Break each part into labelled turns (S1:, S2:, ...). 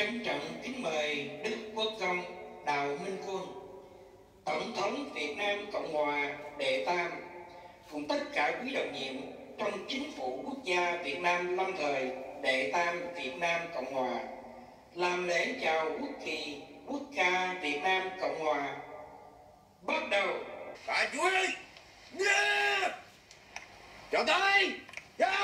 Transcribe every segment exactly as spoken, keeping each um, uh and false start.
S1: trân trọng kính mời Đức Quốc công Đào Minh Quân, Tổng thống Việt Nam Cộng hòa đệ tam, cùng tất cả quý đồng nhiệm trong chính phủ quốc gia Việt Nam lâm thời đệ tam Việt Nam Cộng hòa, làm lễ chào quốc kỳ quốc ca Việt Nam Cộng hòa. Bắt đầu.
S2: Bà chú ơi! Yeah! Chào tay! Chào!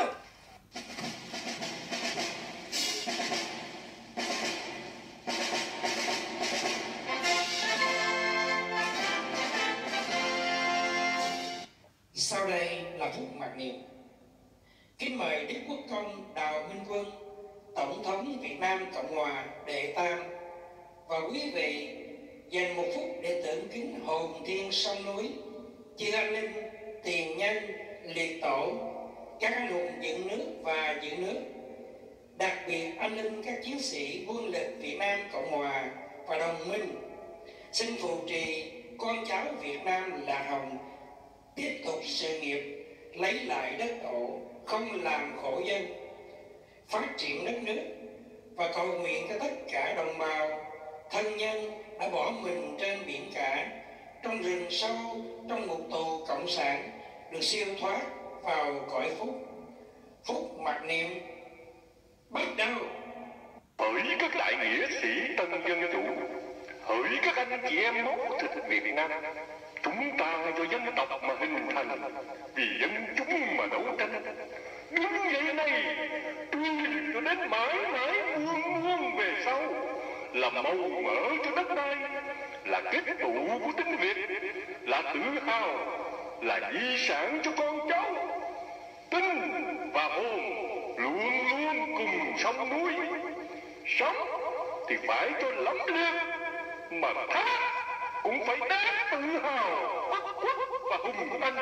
S1: Sau đây là phút mặc niệm. Kính mời Đức Quốc công Đào Minh Quân, Tổng thống Việt Nam Cộng hòa đệ tam và quý vị dành một phút để tưởng kính hồn thiên sông núi, chư anh linh, tiền nhân, liệt tổ, các anh hùng dựng nước và giữ nước, đặc biệt anh linh các chiến sĩ quân lực Việt Nam Cộng hòa và đồng minh. Xin phù trì con cháu Việt Nam Lạc Hồng tiếp tục sự nghiệp lấy lại đất tổ, không làm khổ dân, phát triển đất nước, và cầu nguyện cho tất cả đồng bào, thân nhân đã bỏ mình trên biển cả, trong rừng sâu, trong ngục tù cộng sản, được siêu thoát vào cõi phúc. Phúc mặc niệm. Bắt đầu.
S3: Hỡi các đại nghĩa sĩ tân dân chủ, hỡi các anh chị em máu thịt Việt Nam, chúng ta do dân tộc mà hình thành, vì dân chúng mà đấu tranh. Đứng dậy này, tươi cho đến mãi mãi muôn muôn về sau, là màu mỡ cho đất đai, là kết tụ của tiếng Việt, là tự hào, là di sản cho con cháu. Tinh và hồn luôn luôn cùng sông núi. Sống thì phải cho lắm liệt, mà thác cũng phải đáng tự hào, bất khuất và hùng anh.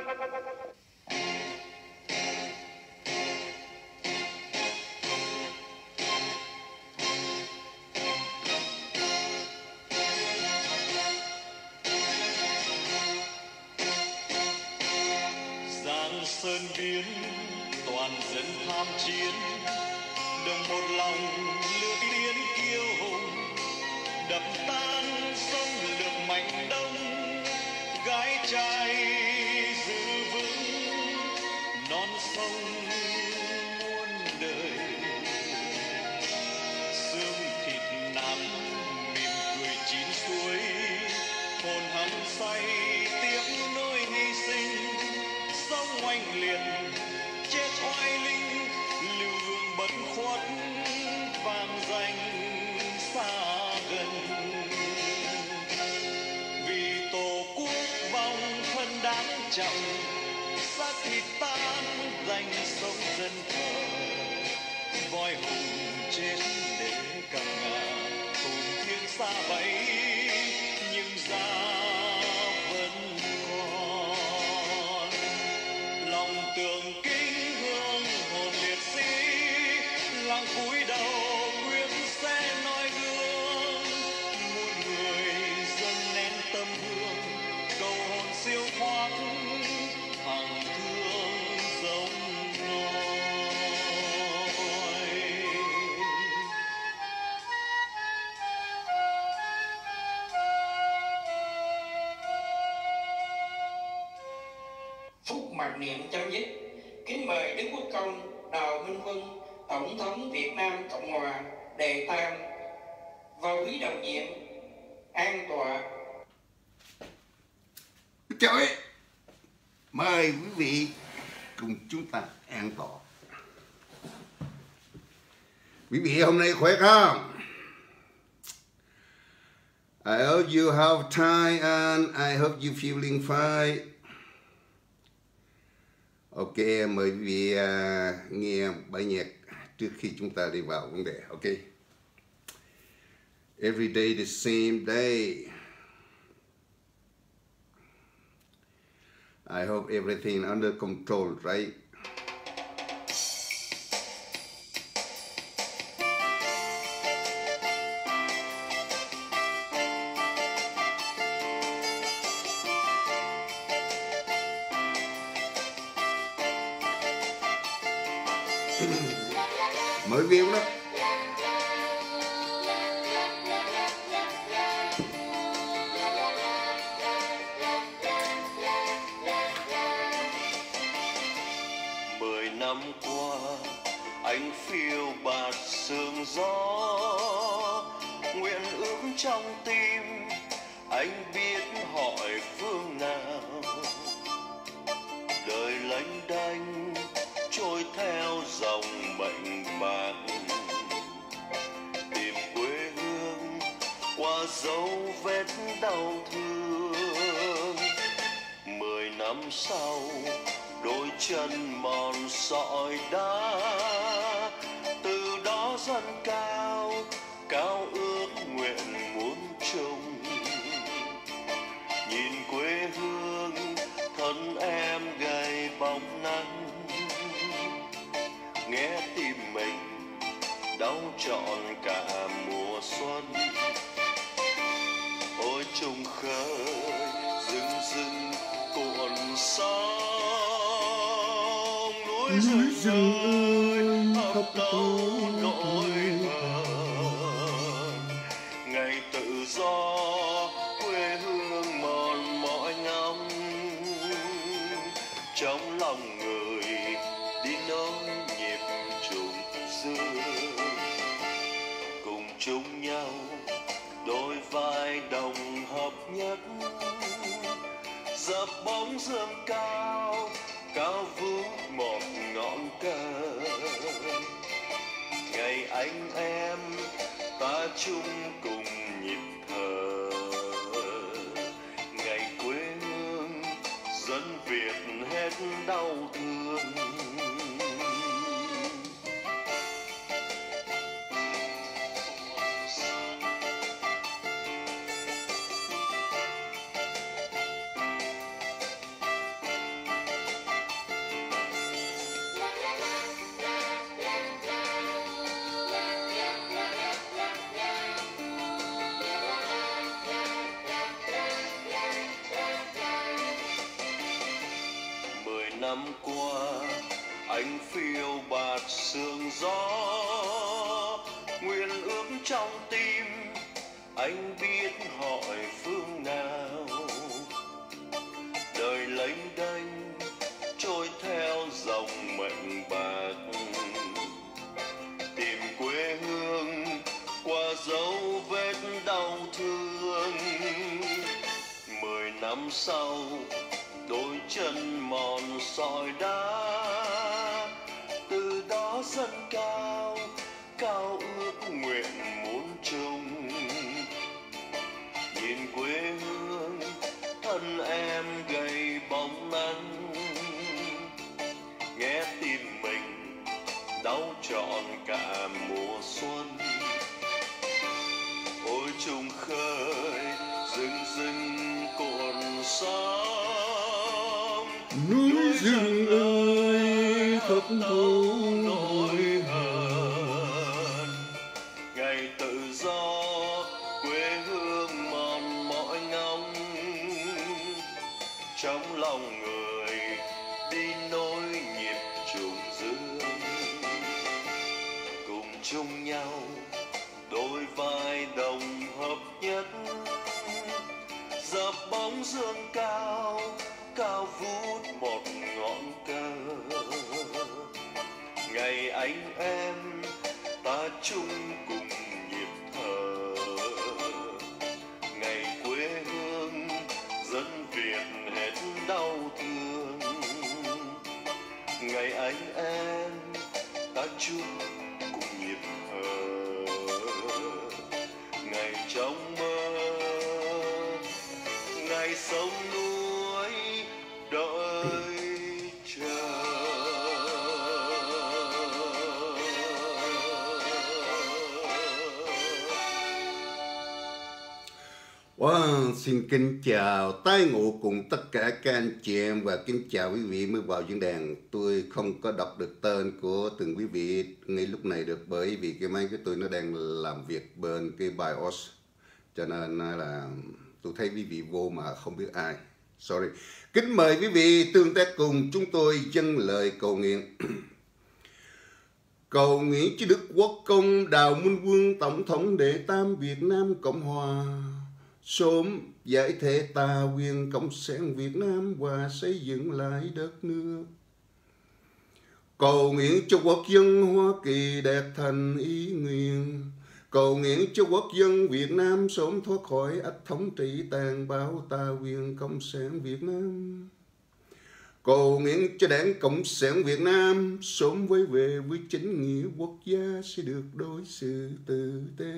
S4: Giang sơn biến toàn dân tham chiến, đồng một lòng lửa tiến kiêu hùng, đập tan sông lược mạnh đông, gái trai giữ vững non sông muôn đời. Xương thịt nát mỉm cười chín suối, hồn hăng say tiếc nỗi hy sinh. Sông oanh liệt chết oai linh, lưu hương bất khuất vang danh xa gần. Vì tổ quốc vong thân đáng trọng, xác thịt tan danh sông dân thờ. Voi hùng chết để cầm ngà, hùng thiên xa bẫy nhưng ra vẫn còn. Lòng tượng kính hương hồn liệt sĩ, lặng cúi đầu quyết sẽ noi gương. Muôn người dâng nén tâm hương, cầu hồn siêu thoát hằng thương giống nôi.
S1: Phút mặc niệm chấm dứt. Kính mời Đức Quốc công Đào Minh Quân, Tổng thống Việt Nam Cộng hòa đệ tam và quý đồng nhiệm an tọa.
S2: Trời, mời quý vị cùng chúng ta an tọa. Quý vị hôm nay khỏe không? I hope you have time and I hope you feeling fine. Ok, mời quý vị uh, nghe bài nhạc trước khi chúng ta đi vào vấn đề. Ok. Every day the same day. I hope everything under control, right? Mới viêu đó.
S4: anh phiêu bạt sương gió, nguyện ước trong tim anh biết hỏi phương nào. Đời lênh đênh trôi theo dòng mệnh bạc, tìm quê hương qua dấu vết đau thương. Mười năm sau đôi chân mòn sỏi đá, từ đó dần cao cao ước nguyện muốn chung. Nhìn quê hương thân em gầy bóng nắng, nghe tim mình đau trọn cả mùa xuân. Ôi trùng khơi rừng rừng cuộn sóng, núi rừng ơi thấp tố nỗi hờn. Ngày tự do quê hương mòn mỏi ngóng, trong lòng người đi nối nhịp trùng dương. Cùng chung nhau đôi vai đồng hợp nhất, dập bóng dương cao cao vút một ngọn cờ. Ngày anh em ta chung cùng nhịp thở, ngày quê hương dân Việt hết đau thương. Năm qua anh phiêu bạt sương gió, nguyện ước trong tim anh biết hỏi phương nào. Đời lênh đênh trôi theo dòng mệnh bạc, tìm quê hương qua dấu vết đau thương. Mười năm sau đôi chân mòn sỏi đá, từ đó dần cao cao ước nguyện muốn chung. Nhìn quê hương thân em gầy bóng nắng, nghe tim mình đau trọn cả mùa xuân. Ôi trùng khơi rừng rừng cuộn sóng, núi rừng ơi thấp thố nỗi hờn. Ngày tự do quê hương mòn mỏi ngóng, trong lòng người đi nối nhịp trùng dương. Cùng chung nhau đôi vai đồng hợp nhất, dập bóng dương cao cao vút một ngọn cờ. Ngày anh em ta chung cùng nhịp thở, ngày quê hương dân Việt hết đau thương. Ngày anh em ta chung cùng nhịp thở, ngày trong mơ, ngày sông núi đợi chờ.
S2: Wow, xin kính chào tái ngộ cùng tất cả các anh chị em và kính chào quý vị mới vào diễn đàn. Tôi không có đọc được tên của từng quý vị ngay lúc này được, bởi vì cái máy của tôi nó đang làm việc bên cái BIOS, cho nên là tôi thấy quý vị vô mà không biết ai. Sorry. Kính mời quý vị tương tác cùng chúng tôi dâng lời cầu nguyện. Cầu nguyện cho Đức Quốc công Đào Minh Quân, Tổng thống đệ tam Việt Nam Cộng Hòa, sớm giải thể tà quyền Cộng sản Việt Nam và xây dựng lại đất nước. Cầu nguyện cho quốc dân Hoa Kỳ đạt thành ý nguyện. Cầu nguyện cho quốc dân Việt Nam sớm thoát khỏi ách thống trị tàn bạo tà quyền Cộng sản Việt Nam. Cầu nguyện cho Đảng Cộng sản Việt Nam sớm quay về với chính nghĩa quốc gia sẽ được đối xử tử tế.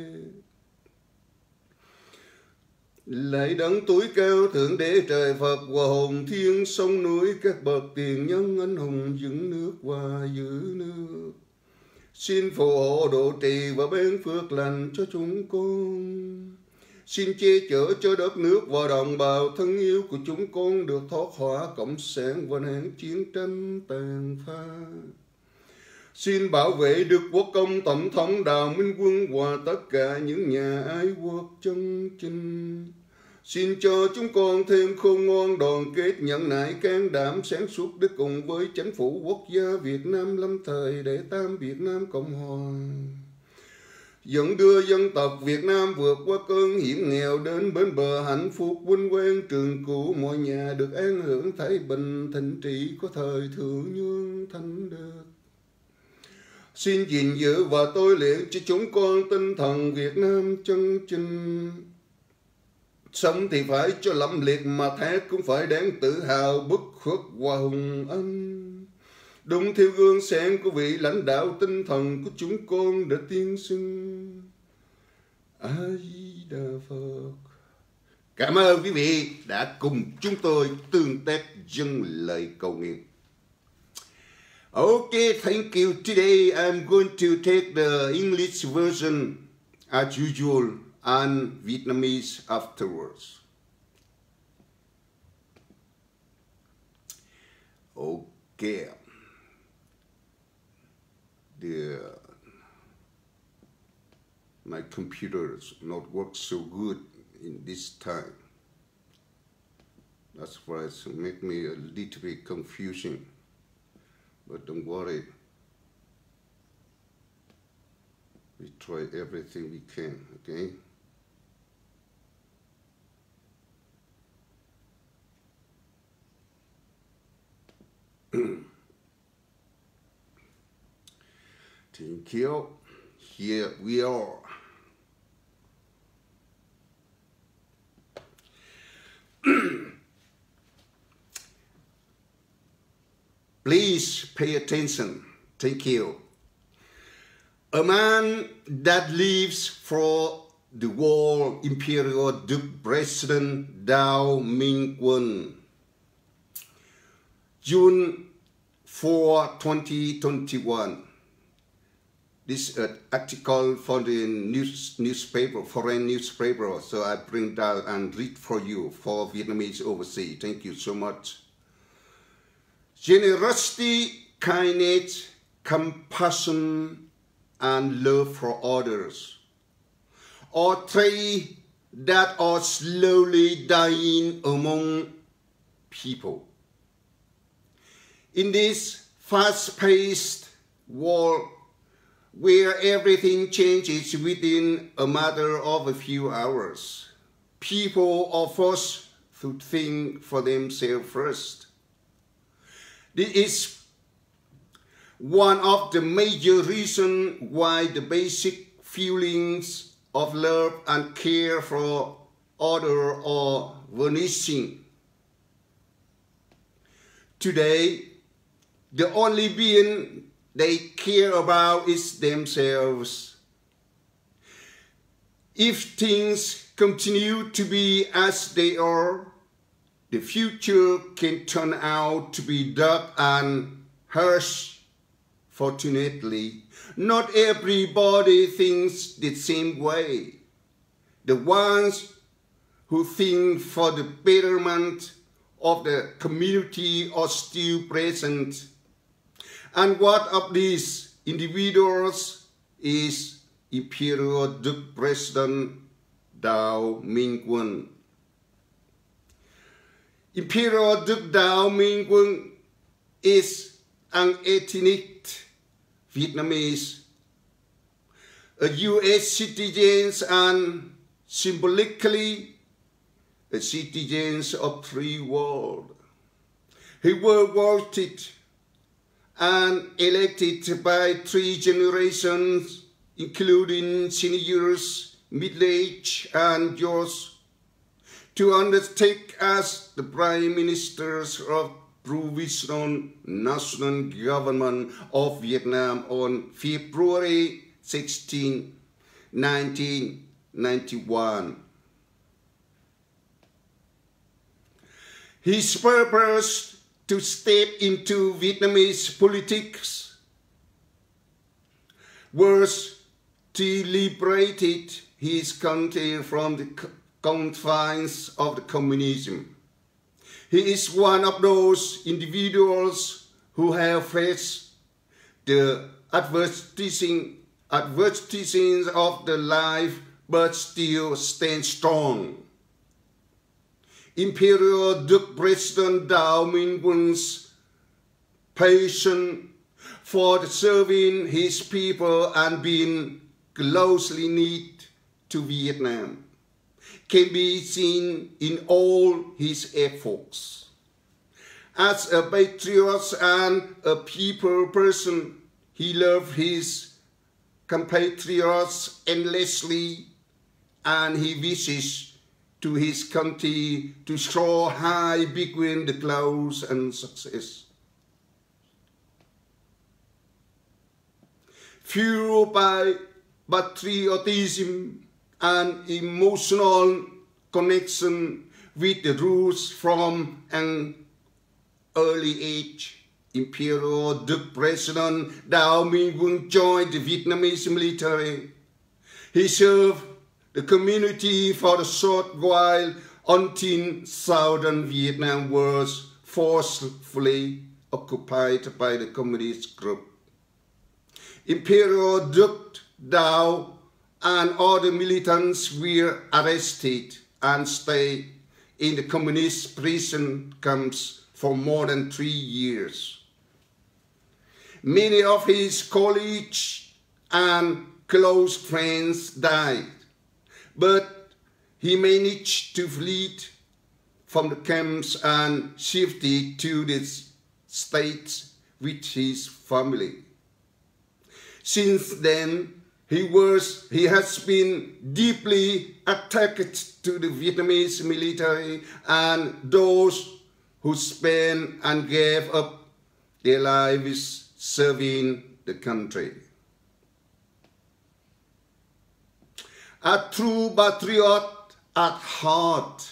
S2: Lạy đấng tối cao thượng đế trời Phật và hồn thiên sông núi các bậc tiền nhân anh hùng dựng nước và giữ nước. Xin phù hộ độ trì và ban phước lành cho chúng con. Xin che chở cho đất nước và đồng bào thân yêu của chúng con được thoát khỏi cộng sản và nạn chiến tranh tàn phá. Xin bảo vệ Đức Quốc công Tổng thống Đào Minh Quân và tất cả những nhà ái quốc chân chính. Xin cho chúng con thêm khôn ngoan đoàn kết nhẫn nại can đảm sáng suốt để cùng với chính phủ quốc gia Việt Nam lâm thời để tam Việt Nam Cộng Hòa dẫn đưa dân tộc Việt Nam vượt qua cơn hiểm nghèo đến bến bờ hạnh phúc vinh quang trường cửu, mọi nhà được an hưởng thái bình thịnh trị có thời thượng nhương thánh đức. Xin gìn giữ và tôi luyện cho chúng con tinh thần Việt Nam chân chính. Sống thì phải cho lẫm liệt mà thét cũng phải đáng tự hào bất khuất và hùng anh. Đúng theo gương sáng của vị lãnh đạo tinh thần của chúng con đã tiên xưng. A Di Đà Phật. Cảm ơn quý vị đã cùng chúng tôi tương tác dâng lời cầu nguyện. Okay, thank you. Today I'm going to take the English version as usual and Vietnamese afterwards. Okay. The, my computer does not work so good in this time. That's why it's make me a little bit confusing. But don't worry. We try everything we can, okay? Thank you. Here we are. Please pay attention. Thank you. A man that lives for the world Imperial Duke President Đào Minh Quân, June fourth, twenty twenty-one. This uh, article from the news, newspaper, foreign newspaper, so I bring down and read for you for Vietnamese overseas. Thank you so much. Generosity, kindness, compassion, and love for others are traits that are slowly dying among people. In this fast-paced world, where everything changes within a matter of a few hours, people are forced to think for themselves first. This is one of the major reasons why the basic feelings of love and care for others are vanishing. Today, the only being they care about is themselves. If things continue to be as they are, the future can turn out to be dark and harsh. Fortunately, not everybody thinks the same way. The ones who think for the betterment of the community are still present. And one of these individuals is Imperial Duke President Đào Minh Quân. Imperial Duke Đào Minh Quân is an ethnic Vietnamese, a U S citizen and symbolically a citizen of free world. He was voted and elected by three generations, including seniors, middle-aged, and youth, to undertake as the Prime Ministers of Provisional National Government of Vietnam on February sixteenth, nineteen ninety-one. His purpose to step into Vietnamese politics was to liberate his country from the confines of the communism. He is one of those individuals who have faced the adversities adversities of the life but still stand strong. Imperial Duke President Đào Minh Quân,'s passion for serving his people and being closely knit to Vietnam can be seen in all his efforts. As a patriot and a people person, he loved his compatriots endlessly, and he wishes to his country to soar high between the clouds and success. Fueled by patriotism and emotional connection with the roots from an early age, Imperial Duke President Đào Minh Quân joined the Vietnamese military. He served the community for a short while until southern Vietnam was forcefully occupied by the communist group. Imperial Duke Đào and other militants were arrested and stayed in the communist prison camps for more than three years. Many of his colleagues and close friends died, but he managed to flee from the camps and shifted to the States with his family. Since then, he was he has been deeply attached to the Vietnamese military and those who spent and gave up their lives serving the country. A true patriot at heart,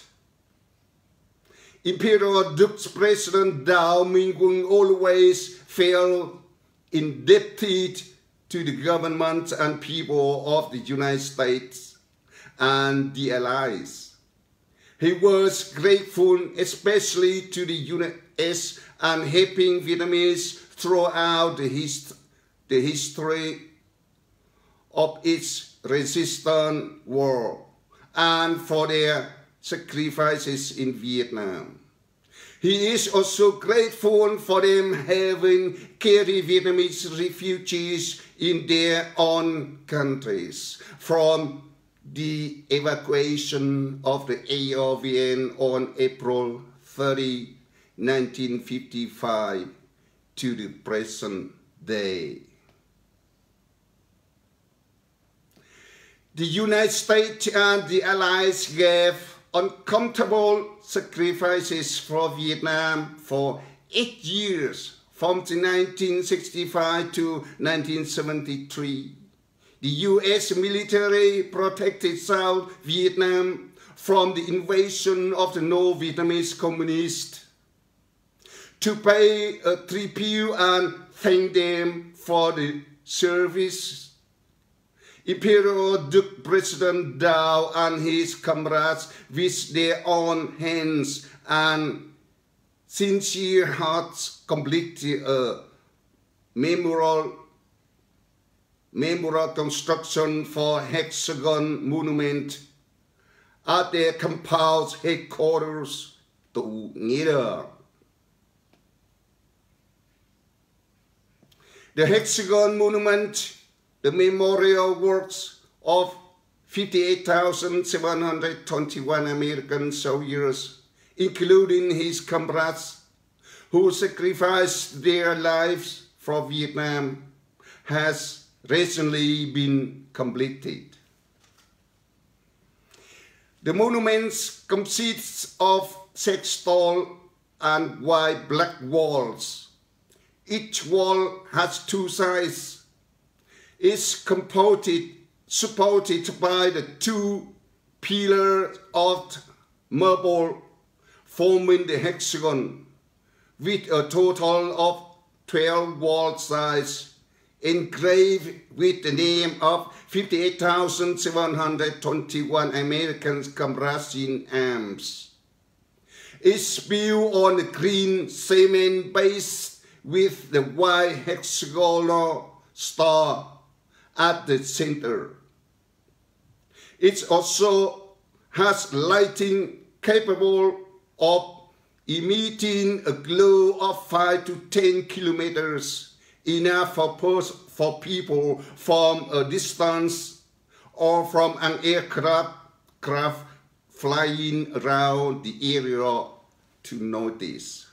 S2: Imperial Duke President Đào Minh Quân always felt indebted to the government and people of the United States and the Allies. He was grateful especially to the U S and helping Vietnamese throughout the, hist the history of its resistance war and for their sacrifices in Vietnam. He is also grateful for them having carried Vietnamese refugees in their own countries from the evacuation of the A R V N on April thirtieth, nineteen fifty-five to the present day. The United States and the Allies gave uncomfortable sacrifices for Vietnam for eight years, from nineteen sixty-five to nineteen seventy-three. The U S military protected South Vietnam from the invasion of the North Vietnamese communists. To pay a tribute and thank them for the service, Imperial Duke President Đào and his comrades with their own hands and sincere hearts completed a memorial, memorial construction for Hexagon Monument at their compound headquarters to Nghĩa. The Hexagon Monument, the memorial works of fifty-eight thousand seven hundred twenty-one American soldiers, including his comrades, who sacrificed their lives for Vietnam has recently been completed. The monument consists of six tall and wide black walls. Each wall has two sides. It's composed, supported by the two pillars of marble forming the hexagon, with a total of twelve wall sides engraved with the name of fifty-eight thousand seven hundred twenty-one American comrades in arms. It's built on a green cement base with the white hexagonal star at the center. It also has lighting capable of emitting a glow of five to ten kilometers, enough for, for people from a distance or from an aircraft craft flying around the area to notice.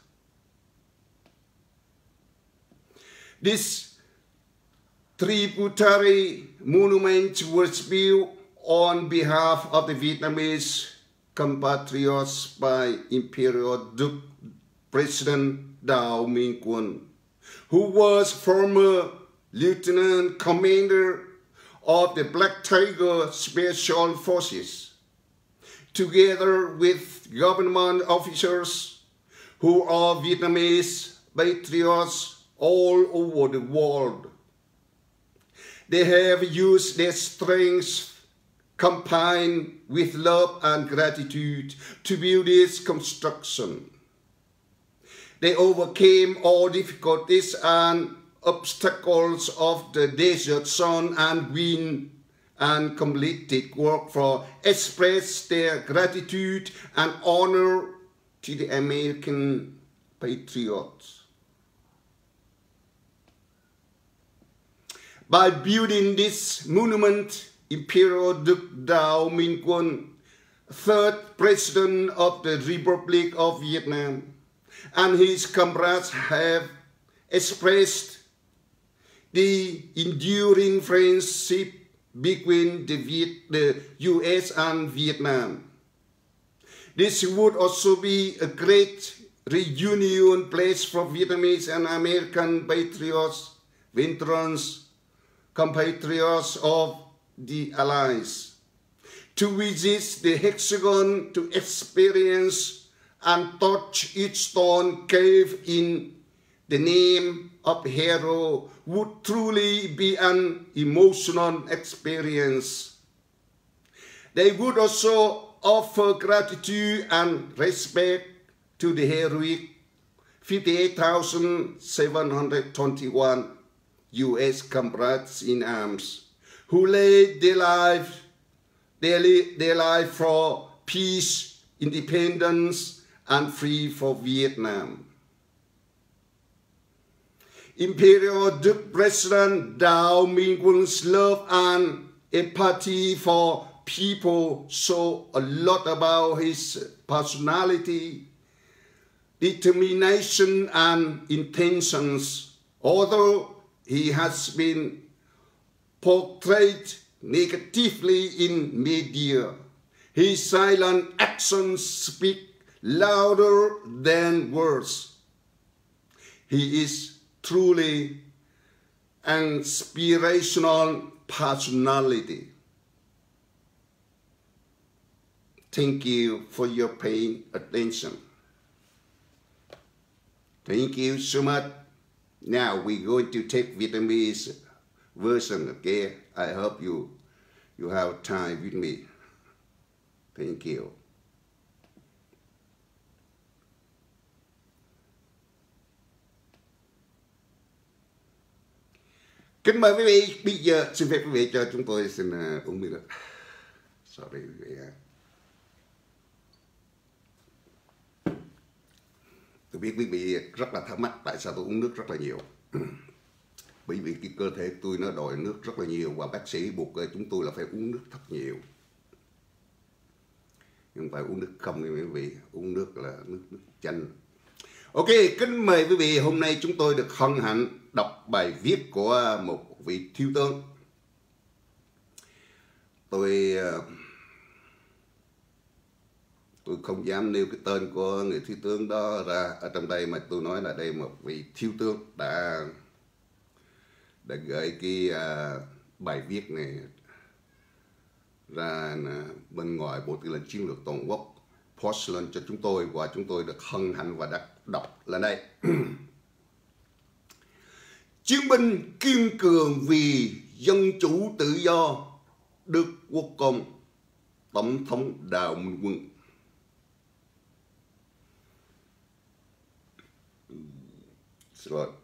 S2: This tributary monument was built on behalf of the Vietnamese compatriots by Imperial Duke President Đào Minh Quân, who was former Lieutenant Commander of the Black Tiger Special Forces, together with government officers who are Vietnamese patriots all over the world. They have used their strengths combined with love and gratitude to build this construction. They overcame all difficulties and obstacles of the desert sun and wind and completed work for express their gratitude and honor to the American patriots. By building this monument, Imperial Duke Đào Minh Quân, third President of the Republic of Vietnam, and his comrades have expressed the enduring friendship between the, Viet the U S and Vietnam. This would also be a great reunion place for Vietnamese and American patriots, veterans, compatriots of the Allies, to visit the hexagon, to experience and touch each stone carved in the name of the hero would truly be an emotional experience. They would also offer gratitude and respect to the heroic fifty-eight thousand seven hundred twenty-one U S comrades in arms who laid their life, their, their life for peace, independence, and free for Vietnam. Imperial Duke President Đào Minh Quân love and empathy for people show a lot about his personality, determination, and intentions. Although he has been portrayed negatively in media, his silent actions speak louder than words. He is truly an inspirational personality. Thank you for your paying attention. Thank you so much. Now we're going to take Vietnamese version, okay? I hope you you have time with me. Thank you. Kính mời quý vị, bây giờ xin phép quý vị cho chúng tôi xin uh, uống nước. Sorry quý vị. Tôi biết quý vị rất là thắc mắc tại sao tôi uống nước rất là nhiều. Bởi vì cái cơ thể tôi nó đòi nước rất là nhiều và bác sĩ buộc chúng tôi là phải uống nước thật nhiều. Nhưng phải uống nước không nha quý vị, uống nước là nước, nước chanh. Ok, kính mời quý vị, hôm nay chúng tôi được hân hạnh đọc bài viết của một vị thiếu tướng. Tôi tôi không dám nêu cái tên của người thiếu tướng đó ra ở trong đây, mà tôi nói là đây một vị thiếu tướng đã đã gửi cái uh, bài viết này ra bên ngoài Bộ Tư lệnh Chiến lược Toàn quốc post lên cho chúng tôi, và chúng tôi được hân hạnh và đã đọc lên đây. Chiến binh kiên cường vì dân chủ tự do, Đức Quốc Công, Tổng thống Đào Minh Quân. Xin lỗi.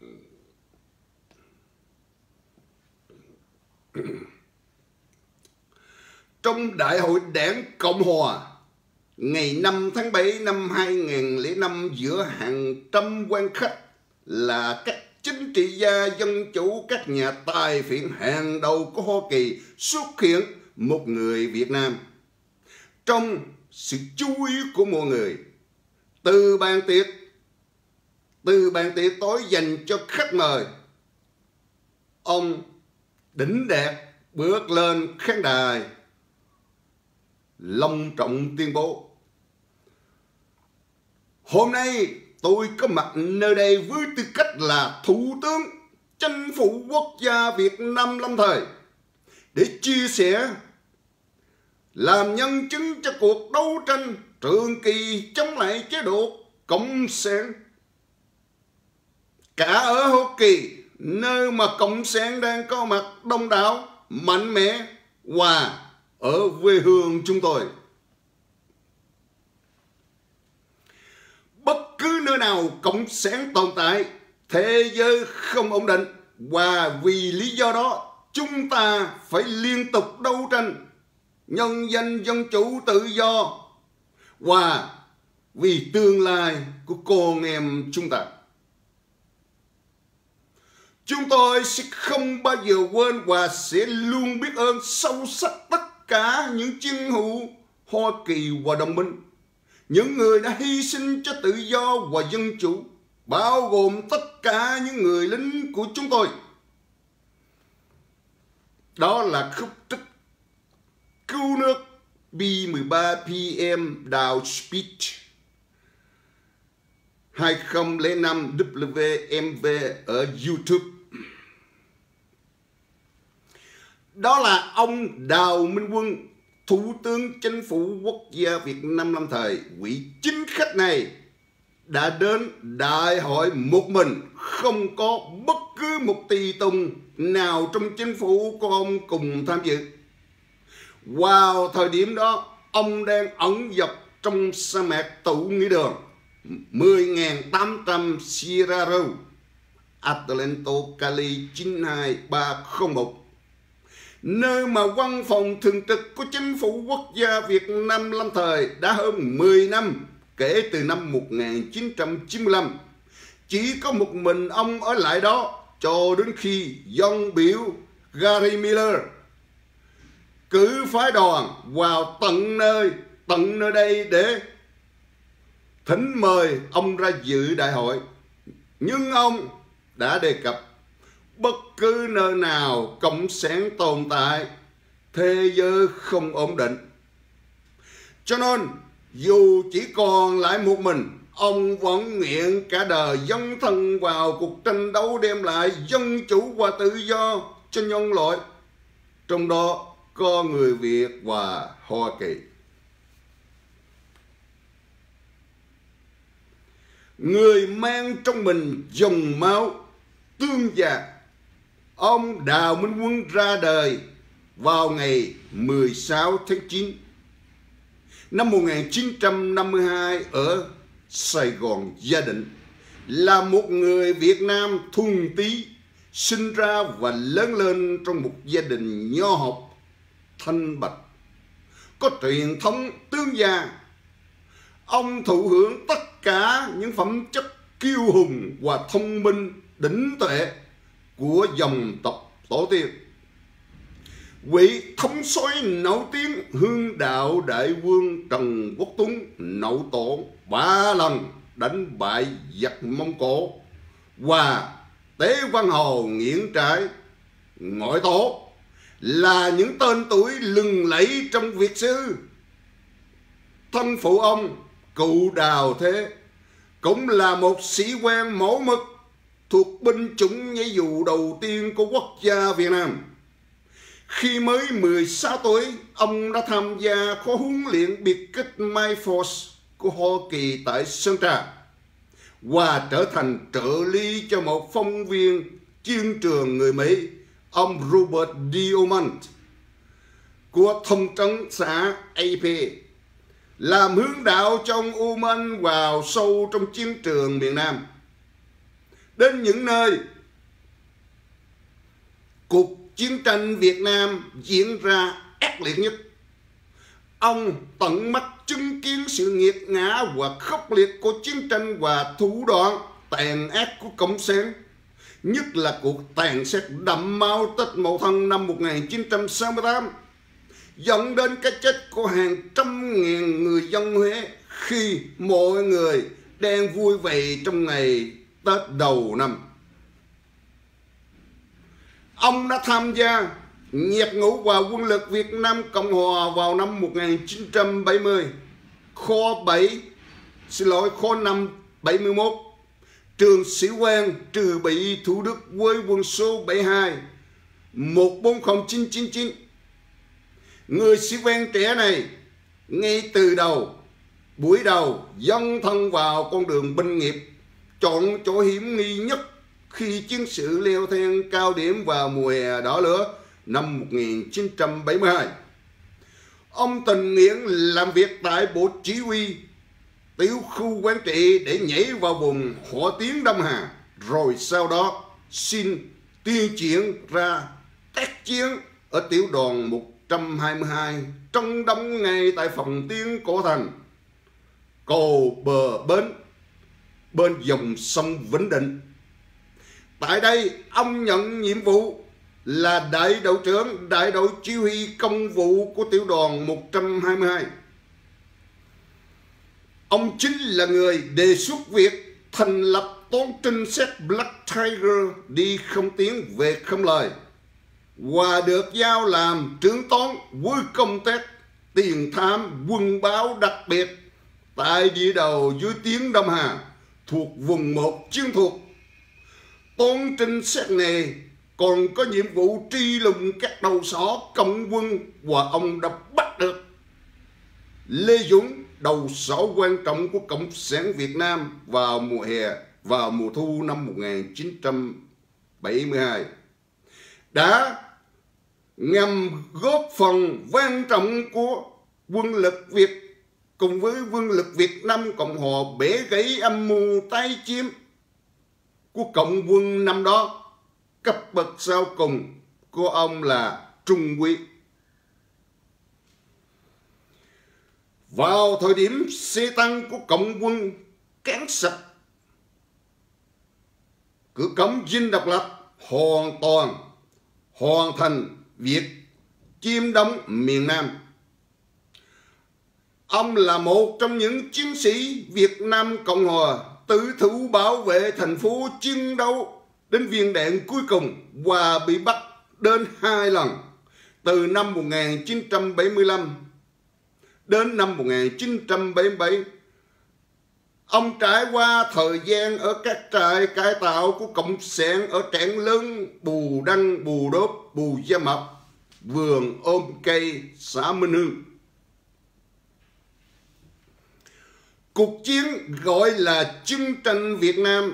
S2: Trong Đại hội Đảng Cộng Hòa ngày năm tháng bảy năm hai nghìn không trăm lẻ năm, giữa hàng trăm quan khách là các chính trị gia dân chủ, các nhà tài phiệt hàng đầu của Hoa Kỳ, xuất hiện một người Việt Nam. Trong sự chú ý của mọi người, từ bàn tiệc từ bàn tiệc tối dành cho khách mời, ông đỉnh đạt bước lên khán đài, long trọng tuyên bố: hôm nay tôi có mặt nơi đây với tư cách là Thủ tướng Chính phủ Quốc gia Việt Nam lâm thời, để chia sẻ, làm nhân chứng cho cuộc đấu tranh trường kỳ chống lại chế độ Cộng sản. Cả ở Hoa Kỳ, nơi mà Cộng sản đang có mặt đông đảo, mạnh mẽ, và ở quê hương chúng tôi, bất cứ nơi nào Cộng sản tồn tại, thế giới không ổn định, và vì lý do đó chúng ta phải liên tục đấu tranh nhân danh dân chủ tự do và vì tương lai của con em chúng ta. Chúng tôi sẽ không bao giờ quên và sẽ luôn biết ơn sâu sắc tất cả những chiến hữu Hoa Kỳ và đồng minh, những người đã hy sinh cho tự do và dân chủ, bao gồm tất cả những người lính của chúng tôi. Đó là khúc trích Cứu nước B mười ba P M Dow Speech hai nghìn không trăm lẻ năm W M V ở YouTube. Đó là ông Đào Minh Quân, Thủ tướng Chính phủ Quốc gia Việt Nam lâm thời. Vị chính khách này đã đến đại hội một mình, không có bất cứ một tùy tùng nào trong chính phủ của ông cùng tham dự. Vào thời điểm đó, ông đang ẩn dọc trong sa mạc Tụ Nghĩa Đường, mười nghìn tám trăm Sierra Road, Atlanta, Cali chín hai ba không một, nơi mà văn phòng thường trực của Chính phủ Quốc gia Việt Nam lâm thời đã hơn mười năm kể từ năm một nghìn chín trăm chín mươi lăm. Chỉ có một mình ông ở lại đó cho đến khi dân biểu Gary Miller cử phái đoàn vào tận nơi tận nơi đây để thỉnh mời ông ra dự đại hội. Nhưng ông đã đề cập bất cứ nơi nào Cộng sản tồn tại, thế giới không ổn định. Cho nên dù chỉ còn lại một mình, ông vẫn nguyện cả đời dấn thân vào cuộc tranh đấu đem lại dân chủ và tự do cho nhân loại, trong đó có người Việt và Hoa Kỳ. Người mang trong mình dòng máu tương già, ông Đào Minh Quân ra đời vào ngày mười sáu tháng chín năm một nghìn chín trăm năm mươi hai ở Sài Gòn Gia Định, là một người Việt Nam thuần túy, sinh ra và lớn lên trong một gia đình nho học thanh bạch, có truyền thống tương gia. Ông thụ hưởng tất cả những phẩm chất kiêu hùng và thông minh đỉnh tuệ của dòng tộc tổ tiên. Vị thống soái nổi tiếng Hương Đạo Đại Vương Trần Quốc Tuấn nậu tổ ba lần đánh bại giặc Mông Cổ và Tế Văn Hồ, Nguyễn Trãi, Ngõi Tổ là những tên tuổi lừng lẫy trong Việt sử. Thân phụ ông, cụ Đào Thế, cũng là một sĩ quan mẫu mực thuộc binh chủng nhảy dù đầu tiên của quốc gia Việt Nam. Khi mới mười sáu tuổi, ông đã tham gia khóa huấn luyện biệt kích Mai Force của Hoa Kỳ tại Sơn Trà và trở thành trợ lý cho một phóng viên chiến trường người Mỹ, ông Robert Diamond của thông tấn xã A P, làm hướng đạo cho ông Uman vào sâu trong chiến trường miền Nam. Đến những nơi cuộc chiến tranh Việt Nam diễn ra ác liệt nhất, ông tận mắt chứng kiến sự nghiệt ngã và khốc liệt của chiến tranh và thủ đoạn tàn ác của Cộng sản, nhất là cuộc tàn sát đẫm máu Tết Mậu Thân năm một nghìn chín trăm sáu mươi tám, dẫn đến cái chết của hàng trăm ngàn người dân Huế khi mọi người đang vui vẻ trong ngày Tết đầu năm. Ông đã tham gia nhập ngũ vào quân lực Việt Nam Cộng Hòa vào năm một nghìn chín trăm bảy mươi, kho bảy, xin lỗi, kho năm bảy mươi mốt, trường sĩ quan trừ bị Thủ Đức với quân số bảy hai một bốn không chín chín chín. Người sĩ quan trẻ này ngay từ đầu, buổi đầu dấn thân vào con đường binh nghiệp, chọn chỗ hiểm nghi nhất khi chiến sự leo thang cao điểm vào mùa hè đỏ lửa năm một nghìn chín trăm bảy mươi hai. Ông tình nguyện làm việc tại Bộ Chỉ huy tiểu khu Quảng Trị để nhảy vào vùng hỏa tiến Đông Hà, rồi sau đó xin tuyên chuyển ra tác chiến ở tiểu đoàn một trăm hai mươi hai, trong đóng ngay tại phòng tuyến Cổ Thành, cầu bờ bến bên dòng sông Vĩnh Định. Tại đây, ông nhận nhiệm vụ là đại đội trưởng đại đội chỉ huy công vụ của tiểu đoàn một trăm hai mươi hai. Ông chính là người đề xuất việc thành lập toán trinh sát Black Tiger đi không tiếng về không lời, và được giao làm trưởng toán với công tác tiền thám quân báo đặc biệt tại địa đầu dưới tuyến Đông Hà thuộc vùng một chiến thuật. Toán trinh sát này còn có nhiệm vụ truy lùng các đầu sỏ cộng quân, và ông đã bắt được Lê Dũng, đầu sỏ quan trọng của Cộng sản Việt Nam vào mùa hè, vào mùa thu năm một nghìn chín trăm bảy mươi hai, đã nhằm góp phần quan trọng của quân lực Việt cùng với quân lực Việt Nam Cộng Hòa bẻ gãy âm mưu tái chiếm của Cộng quân năm đó. Cấp bậc sau cùng của ông là trung úy. Vào thời điểm xe tăng của Cộng quân cán sạch cửa cổng dinh độc lập, hoàn toàn hoàn thành việc chiếm đóng miền Nam, ông là một trong những chiến sĩ Việt Nam Cộng Hòa tử thủ bảo vệ thành phố, chiến đấu đến viên đạn cuối cùng và bị bắt đến hai lần, từ năm một nghìn chín trăm bảy mươi lăm đến năm một nghìn chín trăm bảy mươi bảy. Ông trải qua thời gian ở các trại cải tạo của Cộng sản ở Trảng Lớn, Bù Đăng, Bù Đốp, Bù Gia Mập, Vườn Ôm Cây, xã Minh Hưng. Cuộc chiến gọi là chiến tranh Việt Nam.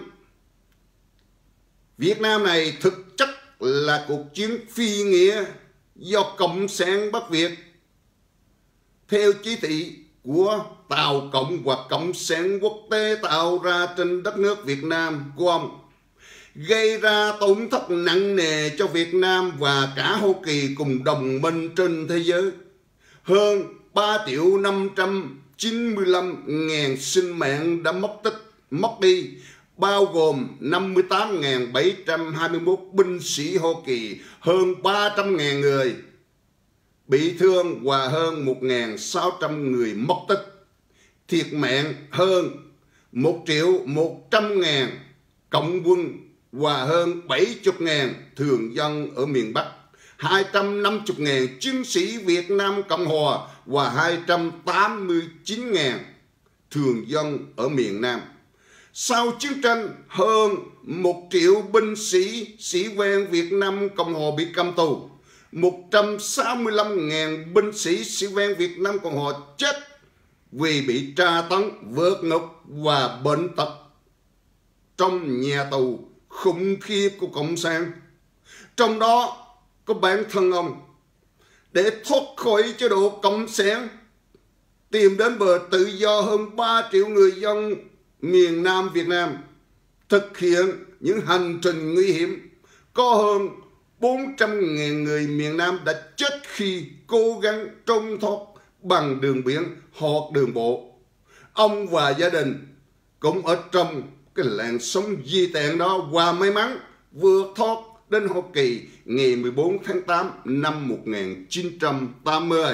S2: Việt Nam này thực chất là cuộc chiến phi nghĩa do Cộng sản Bắc Việt theo chỉ thị của Tàu Cộng và Cộng sản quốc tế tạo ra trên đất nước Việt Nam của ông, gây ra tổn thất nặng nề cho Việt Nam và cả Hoa Kỳ cùng đồng minh trên thế giới. Hơn ba triệu năm trăm chín mươi lăm ngàn sinh mạng đã mất tích, mất đi, bao gồm năm mươi tám nghìn bảy trăm hai mươi mốt binh sĩ Hoa Kỳ, hơn ba trăm nghìn người bị thương và hơn một nghìn sáu trăm người mất tích. Thiệt mạng hơn một triệu một trăm ngàn cộng quân và hơn bảy mươi nghìn thường dân ở miền Bắc, hai trăm năm mươi nghìn chiến sĩ Việt Nam Cộng Hòa và hai trăm tám mươi chín nghìn thường dân ở miền Nam. Sau chiến tranh, hơn một triệu binh sĩ, sĩ quan Việt Nam Cộng Hòa bị cầm tù. một trăm sáu mươi lăm nghìn binh sĩ, sĩ quan Việt Nam Cộng Hòa chết vì bị tra tấn, vượt ngục và bệnh tật trong nhà tù khủng khiếp của Cộng sản. Trong đó có bản thân ông. Để thoát khỏi chế độ Cộng sản, tìm đến bờ tự do, hơn ba triệu người dân miền Nam Việt Nam thực hiện những hành trình nguy hiểm. Có hơn bốn trăm nghìn người miền Nam đã chết khi cố gắng trốn thoát bằng đường biển hoặc đường bộ. Ông và gia đình cũng ở trong cái làn sóng di tản đó và may mắn vượt thoát đến Hoa Kỳ ngày mười bốn tháng tám năm một nghìn chín trăm tám mươi.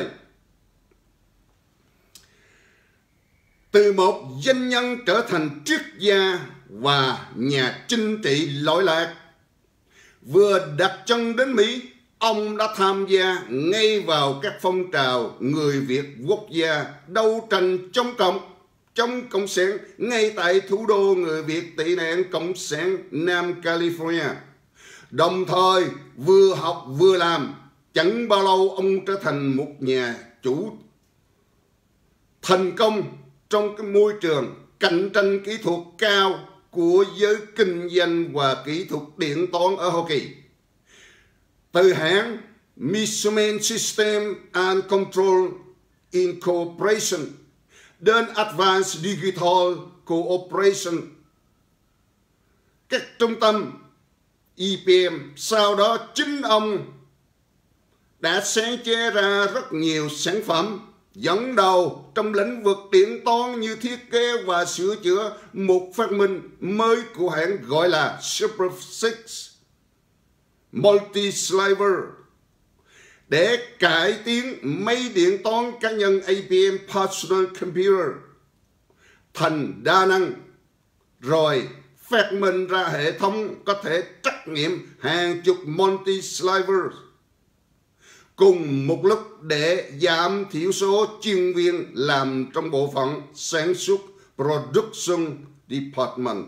S2: Từ một doanh nhân trở thành triết gia và nhà chính trị lỗi lạc, vừa đặt chân đến Mỹ, ông đã tham gia ngay vào các phong trào người Việt quốc gia đấu tranh chống cộng, chống Cộng sản ngay tại thủ đô người Việt tị nạn Cộng sản Nam California. Đồng thời vừa học vừa làm, chẳng bao lâu ông trở thành một nhà chủ thành công trong cái môi trường cạnh tranh kỹ thuật cao của giới kinh doanh và kỹ thuật điện toán ở Hoa Kỳ. Từ hãng Measurement System and Control Incorporation đến Advanced Digital Cooperation, các trung tâm E P M. Sau đó chính ông đã sáng chế ra rất nhiều sản phẩm dẫn đầu trong lĩnh vực điện toán như thiết kế và sửa chữa một phát minh mới của hãng gọi là Super Six Multi-Sliver để cải tiến máy điện toán cá nhân A P M Personal Computer thành đa năng, rồi phát minh ra hệ thống có thể trắc nghiệm hàng chục multi-slivers cùng một lúc để giảm thiểu số chuyên viên làm trong bộ phận sản xuất Production Department.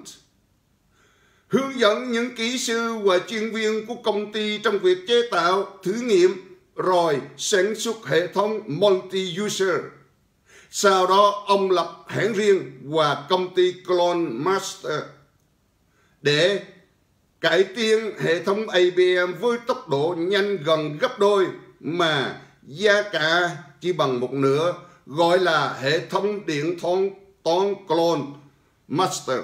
S2: Hướng dẫn những kỹ sư và chuyên viên của công ty trong việc chế tạo, thử nghiệm, rồi sản xuất hệ thống multi-user. Sau đó ông lập hãng riêng và công ty Clone Master để cải tiến hệ thống A P M với tốc độ nhanh gần gấp đôi mà giá cả chỉ bằng một nửa, gọi là hệ thống điện toán toán Clone Master.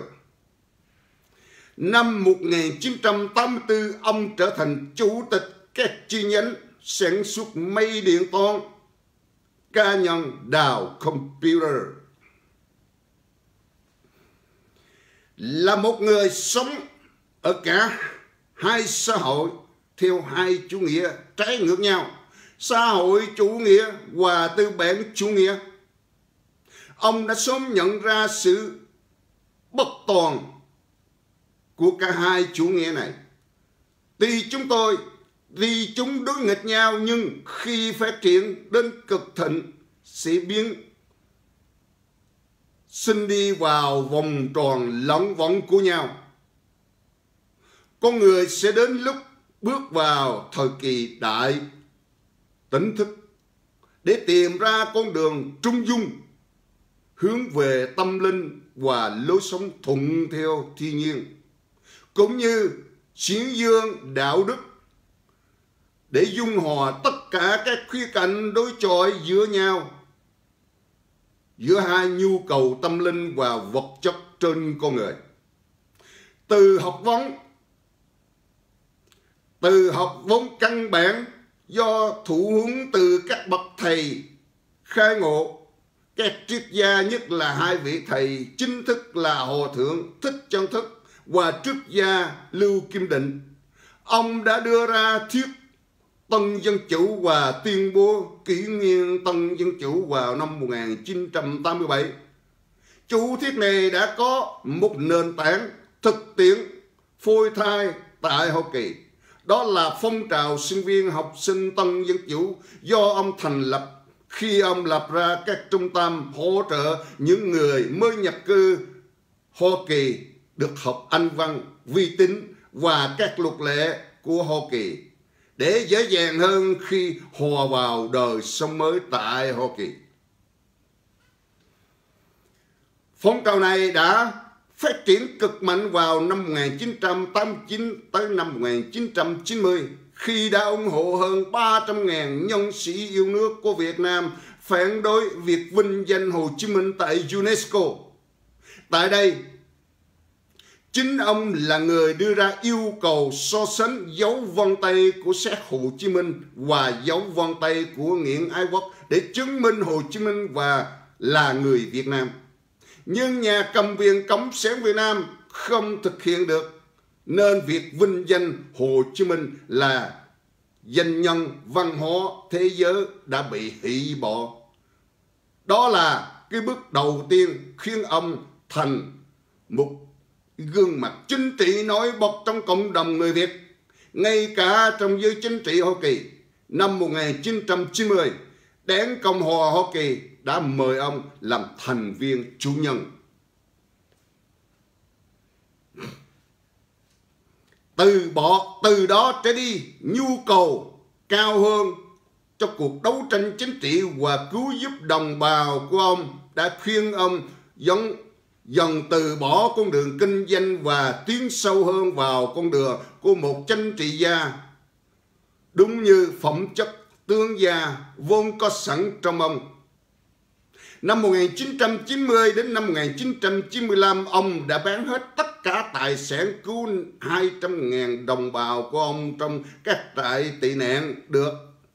S2: Năm một nghìn chín trăm tám mươi tư, ông trở thành chủ tịch các chi nhánh sản xuất máy điện toán cá nhân Dow Computer. Là một người sống ở cả hai xã hội theo hai chủ nghĩa trái ngược nhau, xã hội chủ nghĩa và tư bản chủ nghĩa, ông đã sớm nhận ra sự bất toàn của cả hai chủ nghĩa này. Tuy chúng tôi, tuy chúng đối nghịch nhau, nhưng khi phát triển đến cực thịnh sẽ biến sinh đi vào vòng tròn lẫn vòng của nhau. Con người sẽ đến lúc bước vào thời kỳ đại tỉnh thức để tìm ra con đường trung dung hướng về tâm linh và lối sống thuận theo thiên nhiên, cũng như xuyến dương đạo đức để dung hòa tất cả các khía cạnh đối chọi giữa nhau, giữa hai nhu cầu tâm linh và vật chất trên con người. Từ học vấn Từ học vấn căn bản do thụ huấn từ các bậc thầy khai ngộ, các triết gia, nhất là hai vị thầy chính thức là Hòa Thượng Thích Chân Thức và triết gia Lưu Kim Định, ông đã đưa ra thuyết Tân Dân Chủ và tuyên bố kỷ nguyên Tân Dân Chủ vào năm một nghìn chín trăm tám mươi bảy. Chủ thuyết này đã có một nền tảng thực tiễn phôi thai tại Hoa Kỳ. Đó là phong trào sinh viên học sinh Tân Dân Chủ do ông thành lập khi ông lập ra các trung tâm hỗ trợ những người mới nhập cư Hoa Kỳ được học Anh văn, vi tính và các luật lệ của Hoa Kỳ để dễ dàng hơn khi hòa vào đời sống mới tại Hoa Kỳ. Phong trào này đã phát triển cực mạnh vào năm một nghìn chín trăm tám mươi chín tới năm một nghìn chín trăm chín mươi khi đã ủng hộ hơn ba trăm nghìn nhân sĩ yêu nước của Việt Nam phản đối việc vinh danh Hồ Chí Minh tại UNESCO. Tại đây, chính ông là người đưa ra yêu cầu so sánh dấu vân tay của xác Hồ Chí Minh và dấu vân tay của Nguyễn Ái Quốc để chứng minh Hồ Chí Minh và là người Việt Nam. Nhưng nhà cầm quyền Cộng sản Việt Nam không thực hiện được, nên việc vinh danh Hồ Chí Minh là danh nhân văn hóa thế giới đã bị hủy bỏ. Đó là cái bước đầu tiên khiến ông thành một gương mặt chính trị nổi bật trong cộng đồng người Việt. Ngay cả trong giới chính trị Hoa Kỳ, năm một nghìn chín trăm chín mươi, Đảng Cộng hòa Hoa Kỳ đã mời ông làm thành viên chủ nhân. Từ bỏ từ đó trở đi, nhu cầu cao hơn cho cuộc đấu tranh chính trị và cứu giúp đồng bào của ông đã khuyên ông dần dần từ bỏ con đường kinh doanh và tiến sâu hơn vào con đường của một chính trị gia, đúng như phẩm chất tướng gia vốn có sẵn trong ông. Năm một nghìn chín trăm chín mươi đến năm một nghìn chín trăm chín mươi lăm, ông đã bán hết tất cả tài sản cứu hai trăm nghìn đồng bào của ông trong các trại tị nạn được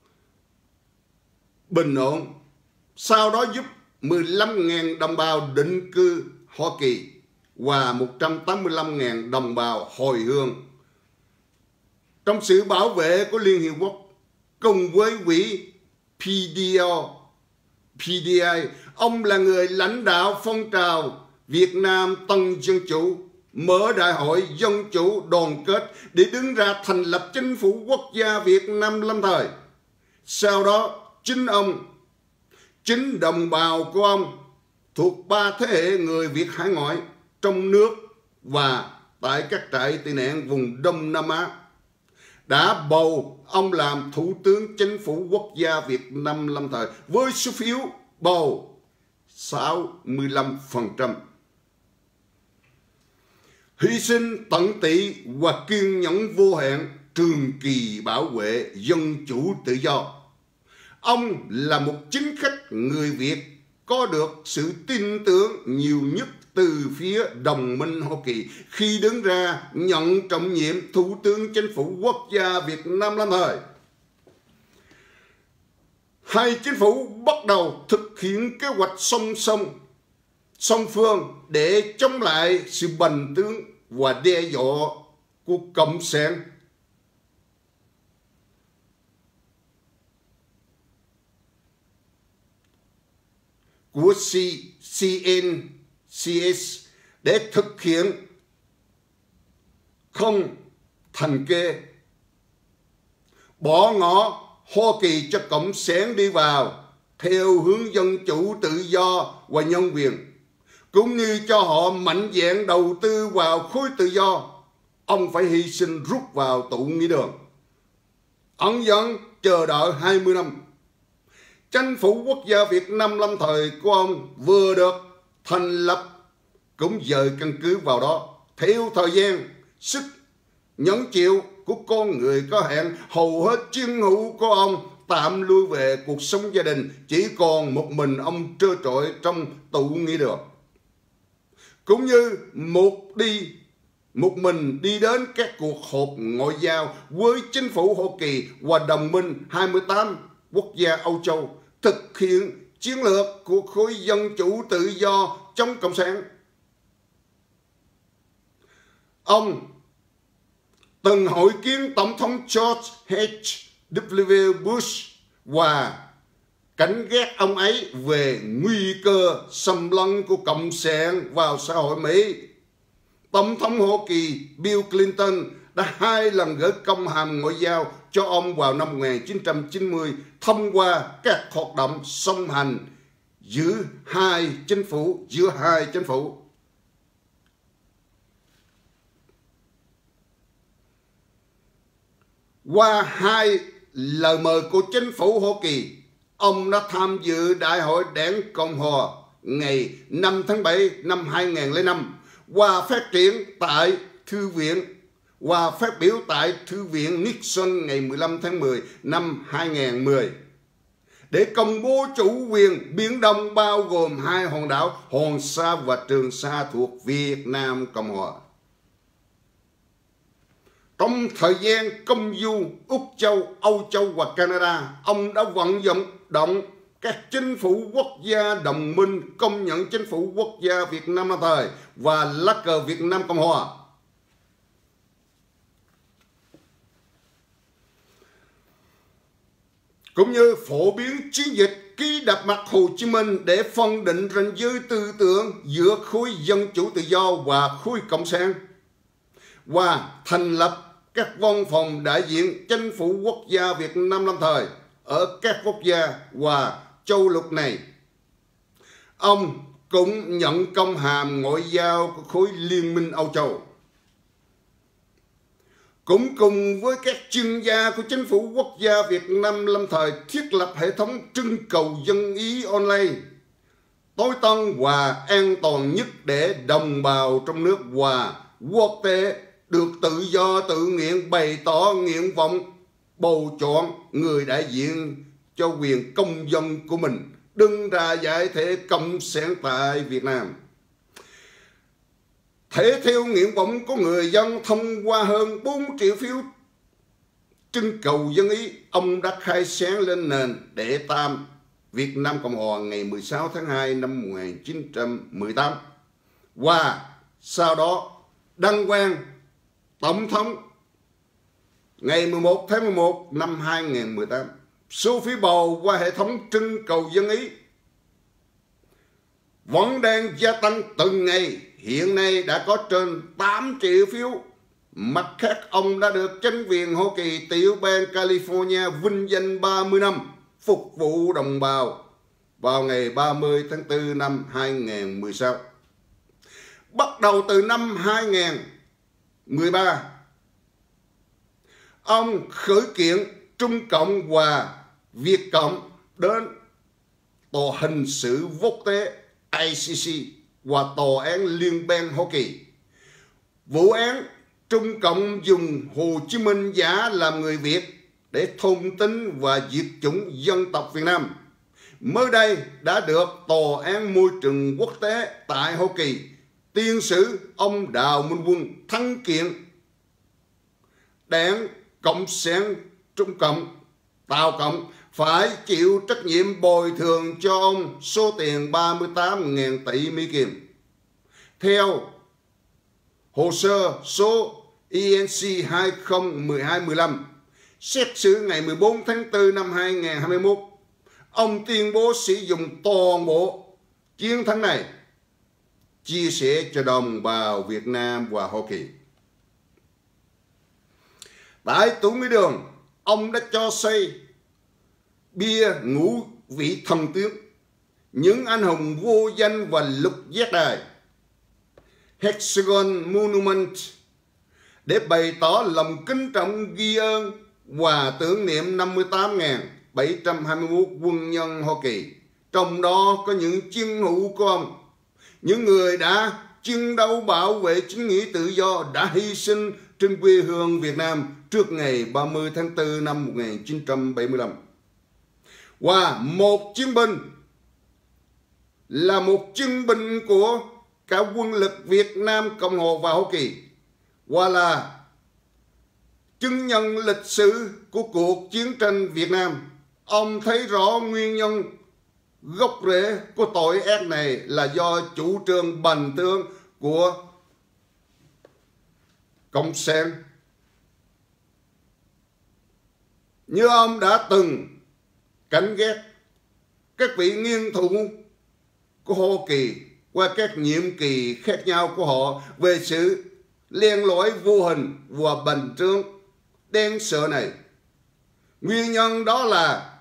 S2: bình ổn. Sau đó giúp mười lăm nghìn đồng bào định cư Hoa Kỳ và một trăm tám mươi lăm nghìn đồng bào hồi hương. Trong sự bảo vệ của Liên Hiệp Quốc cùng với quỹ pê đê o, pê đê i, ông là người lãnh đạo phong trào Việt Nam Tân Dân Chủ, mở đại hội dân chủ đoàn kết để đứng ra thành lập chính phủ quốc gia Việt Nam lâm thời. Sau đó, chính ông, chính đồng bào của ông thuộc ba thế hệ người Việt hải ngoại trong nước và tại các trại tị nạn vùng Đông Nam Á đã bầu ông làm Thủ tướng Chính phủ Quốc gia Việt Nam lâm thời với số phiếu bầu sáu mươi lăm phần trăm. Hy sinh tận tụy và kiên nhẫn vô hạn, trường kỳ bảo vệ dân chủ tự do. Ông là một chính khách người Việt có được sự tin tưởng nhiều nhất từ phía đồng minh Hoa Kỳ khi đứng ra nhận trọng nhiệm Thủ tướng Chính phủ Quốc gia Việt Nam lâm thời. Hai chính phủ bắt đầu thực hiện kế hoạch song song, song phương để chống lại sự bành trướng và đe dọa của Cộng sản. Của xê en xê ét để thực hiện không thành kê, bỏ ngỏ Hoa Kỳ cho Cộng sản đi vào theo hướng dân chủ tự do và nhân quyền, cũng như cho họ mạnh dạn đầu tư vào khối tự do. Ông phải hy sinh rút vào tù nghĩa đường, ẩn dẫn chờ đợi hai mươi năm. Chính phủ quốc gia Việt Nam lâm thời của ông vừa được thành lập cũng dời căn cứ vào đó. Theo thời gian, sức nhẫn chịu của con người có hạn, hầu hết chiến hữu của ông tạm lui về cuộc sống gia đình, chỉ còn một mình ông trơ trọi trong tù nghĩa đường. Cũng như một đi một mình đi đến các cuộc họp ngoại giao với chính phủ Hoa Kỳ và đồng minh hai mươi tám quốc gia Âu Châu, thực hiện chiến lược của khối dân chủ tự do chống Cộng sản. Ông từng hội kiến Tổng thống George H W Bush và cảnh ghét ông ấy về nguy cơ xâm lấn của Cộng sản vào xã hội Mỹ. Tổng thống Hoa Kỳ Bill Clinton đã hai lần gửi công hàm ngoại giao cho ông vào năm một nghìn chín trăm chín mươi thông qua các hoạt động song hành giữa hai chính phủ, giữa hai chính phủ. Qua hai lời mời của chính phủ Hoa Kỳ, ông đã tham dự Đại hội Đảng Cộng hòa ngày năm tháng bảy năm hai nghìn không trăm lẻ năm và phát triển tại Thư viện và phát biểu tại Thư viện Nixon ngày mười lăm tháng mười năm hai nghìn không trăm mười để công bố chủ quyền Biển Đông bao gồm hai hòn đảo Hoàng Sa và Trường Sa thuộc Việt Nam Cộng hòa. Trong thời gian công du Úc Châu, Âu Châu và Canada, ông đã vận dụng động các chính phủ quốc gia đồng minh công nhận chính phủ quốc gia Việt Nam lâm thời và lá cờ Việt Nam Cộng hòa. Cũng như phổ biến chiến dịch ký đập mặt Hồ Chí Minh để phân định ranh giới tư tưởng giữa khối dân chủ tự do và khối cộng sản, và thành lập các văn phòng đại diện chính phủ quốc gia Việt Nam lâm thời ở các quốc gia và châu lục này. Ông cũng nhận công hàm ngoại giao của khối Liên minh Âu Châu. Cũng cùng với các chuyên gia của chính phủ quốc gia Việt Nam lâm thời thiết lập hệ thống trưng cầu dân ý online tối tân và an toàn nhất để đồng bào trong nước và quốc tế được tự do tự nguyện bày tỏ nguyện vọng bầu chọn người đại diện cho quyền công dân của mình đứng ra giải thể cộng sản tại Việt Nam. Thể theo nguyện vọng của người dân thông qua hơn bốn triệu phiếu trưng cầu dân ý, ông đã khai sáng lên nền đệ tam Việt Nam Cộng hòa ngày mười sáu tháng hai năm một nghìn chín trăm mười tám và sau đó đăng quang tổng thống ngày mười một tháng mười một năm hai nghìn không trăm mười tám. Số phiếu bầu qua hệ thống trưng cầu dân ý vẫn đang gia tăng từng ngày. Hiện nay đã có trên tám triệu phiếu. Mặt khác, ông đã được chính quyền Hoa Kỳ tiểu bang California vinh danh ba mươi năm phục vụ đồng bào vào ngày ba mươi tháng tư năm hai nghìn không trăm mười sáu. Bắt đầu từ năm hai nghìn không trăm mười ba, ông khởi kiện Trung Cộng và Việt Cộng đến Tòa hình sự quốc tế I C C và Tòa án Liên bang Hoa Kỳ. Vụ án Trung Cộng dùng Hồ Chí Minh giả làm người Việt để thôn tính và diệt chủng dân tộc Việt Nam mới đây đã được Tòa án Môi trường Quốc tế tại Hoa Kỳ tuyên xử ông Đào Minh Quân thắng kiện Đảng Cộng sản Trung Cộng Tàu Cộng phải chịu trách nhiệm bồi thường cho ông số tiền ba mươi tám nghìn tỷ Mỹ Kim. Theo hồ sơ số E N C hai không một hai một lăm, xét xử ngày mười bốn tháng tư năm hai nghìn không trăm hai mươi mốt, ông tuyên bố sử dụng toàn bộ chiến thắng này chia sẻ cho đồng bào Việt Nam và Hoa Kỳ. Tại Tủ Mỹ Đường, ông đã cho xây bia ngũ vị thần tướng, những anh hùng vô danh và lục giác đài Hexagon Monument để bày tỏ lòng kính trọng ghi ơn và tưởng niệm năm mươi tám nghìn bảy trăm hai mươi mốt quân nhân Hoa Kỳ, trong đó có những chiến hữu của ông, những người đã chiến đấu bảo vệ chính nghĩa tự do, đã hy sinh trên quê hương Việt Nam trước ngày ba mươi tháng tư năm một nghìn chín trăm bảy mươi lăm. Và một chiến binh là một chiến binh của cả quân lực Việt Nam Cộng hòa và Hoa Kỳ, và là chứng nhân lịch sử của cuộc chiến tranh Việt Nam. Ông thấy rõ nguyên nhân gốc rễ của tội ác này là do chủ trương bành trướng của Cộng sản. Như ông đã từng cảnh ghét các vị nguyên thủ của Hoa Kỳ qua các nhiệm kỳ khác nhau của họ về sự len lỏi vô hình và bành trướng đen sợ này. Nguyên nhân đó là